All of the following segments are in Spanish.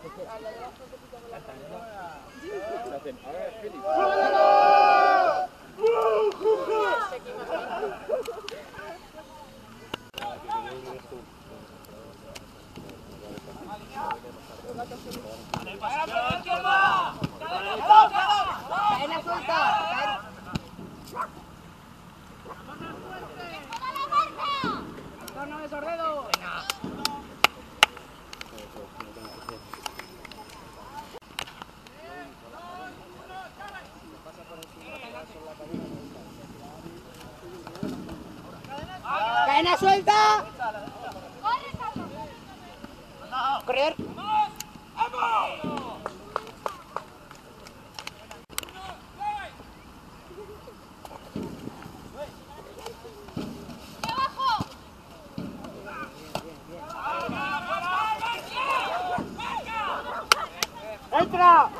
Cadena suelta. Torno de Sordedo. Cadena suelta. Corredor. ¡Entra!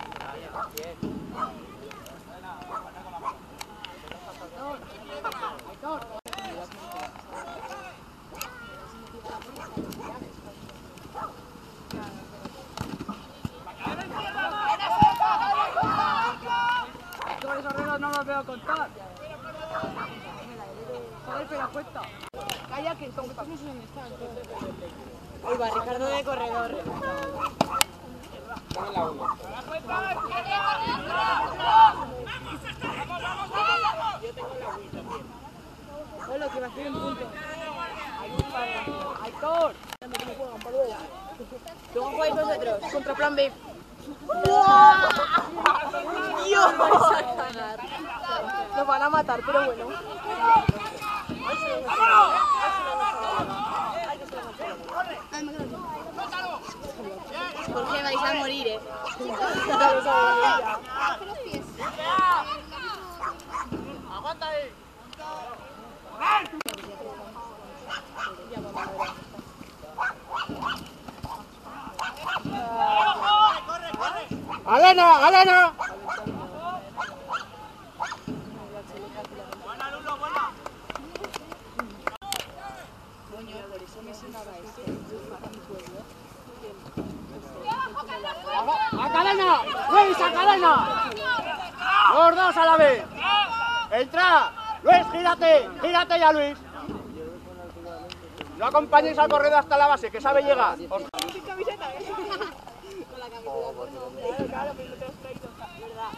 Esos renos no los veo contar. Joder, pero cuesta. Calla que como que no sé dónde están. Uy, va Ricardo de corredor. Están en la 1. Yo tengo la 1 también. Hola, que va a hacer un punto. ¡Aitor! ¿Cómo jugáis vosotros? Contra plan B. ¡Dios! Nos van a matar, pero bueno. Jorge, vais a morir, ¡Aguanta ahí! ¡Galena! ¡Galena! ¡Buena, Lulo, buena! ¡A cadena! ¡Luis, a cadena! ¡Los dos a la vez! ¡Entra! ¡Luis, gírate! ¡Gírate ya, Luis! No acompañéis al corredor hasta la base, que sabe llegar. Con camiseta, ¿eh? Con la camiseta por nombre. Claro, pero no te has traído. ¿Verdad?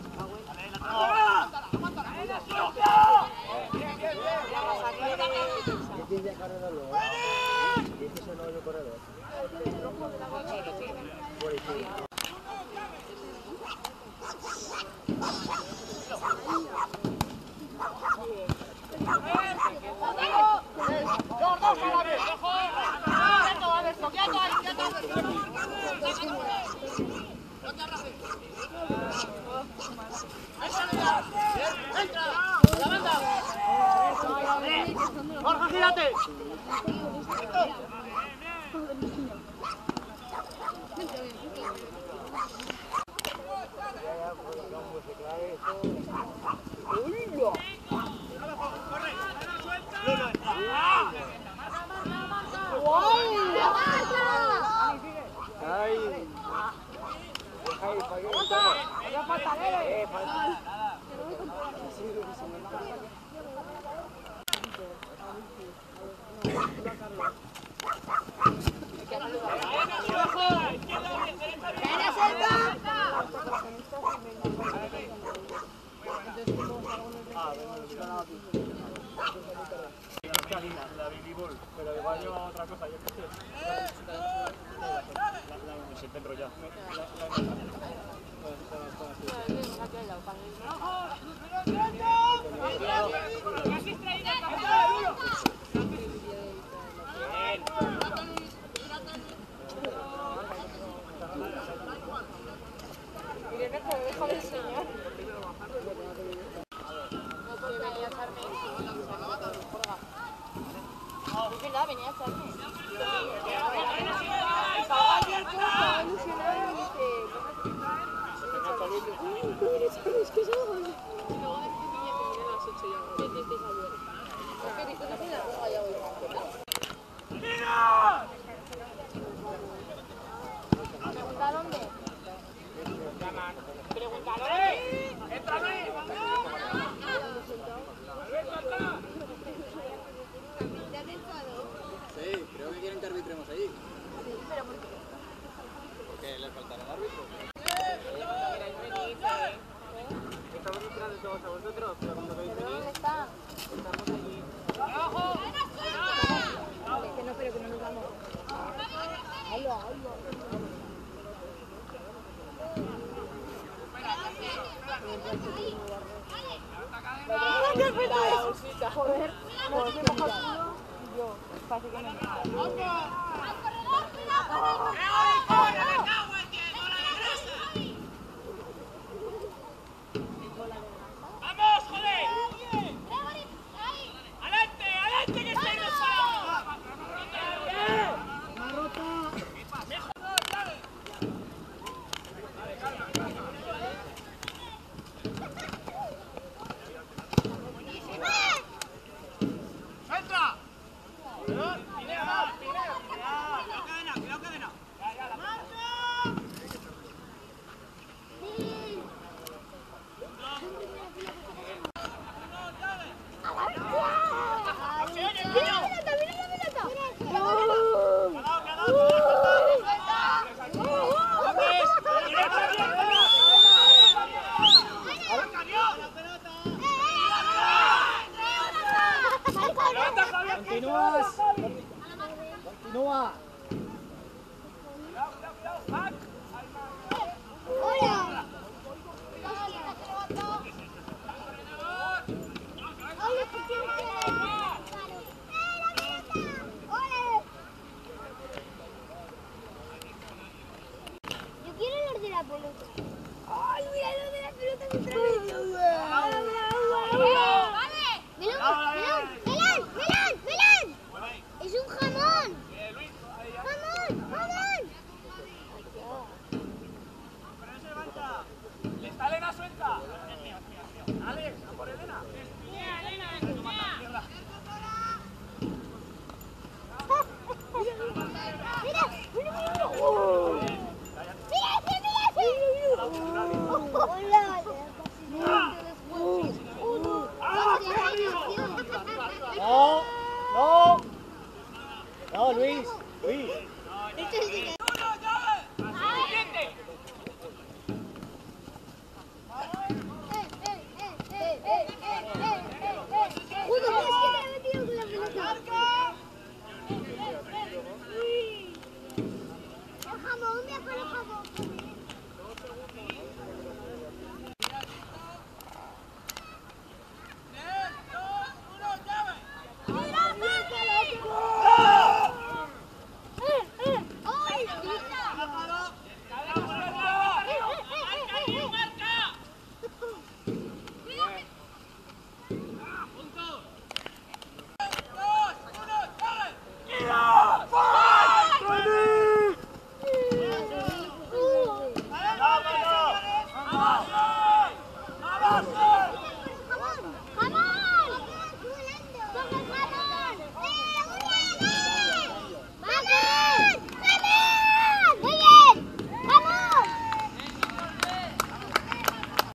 ¡Borja, gírate! La Billy Ball, pero igual lleva otra cosa, yo qué sé. Se te enrolla. Irene, ¿te deja de enseñar? Es verdad, venía a echarme. Estaba ayer estaba ilusionada y dice... Es que salgo. Luego de pequeña terminé a las 8 ya. ¿Qué hicisteis ayer? Es que dices que la roja ya hoy. ¡Mira! joder, pues me moja el culo y yo, parece que me ¡Vamos, joder! ¡Adelante, adelante, que estáis los salados! ¡Entra! Continúas. Continúa. Yo quiero los de la pelota. ¡Ay, mira los de la pelota otra vez! ¡Melón! ¡Es un jamón! ¡Jamón! ¡Está Elena suelta! ¡Alex, a por Elena! No, Luis.